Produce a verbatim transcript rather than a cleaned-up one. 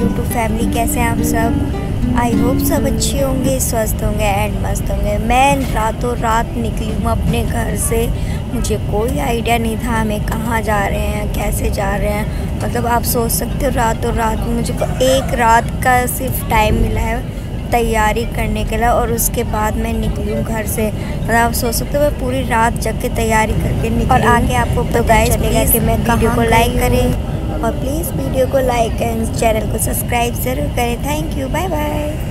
YouTube family, कैसे हैं आप सब। आई होप सब अच्छे होंगे, स्वस्थ होंगे एंड मस्त होंगे। मैं रातों रात निकली हूँ अपने घर से। मुझे कोई आइडिया नहीं था हमें कहाँ जा रहे हैं, कैसे जा रहे हैं। मतलब आप सोच सकते हो रातों रात मुझे को एक रात का सिर्फ टाइम मिला है तैयारी करने के लिए, और उसके बाद मैं निकली हूँ घर से। मतलब आप सोच सकते हो मैं पूरी रात जग के तैयारी करके निकली और आगे आपको पता चलेगा कि मैं वीडियो को लाइक करें और प्लीज़ वीडियो को लाइक एंड चैनल को सब्सक्राइब ज़रूर करें। Thank you, bye bye.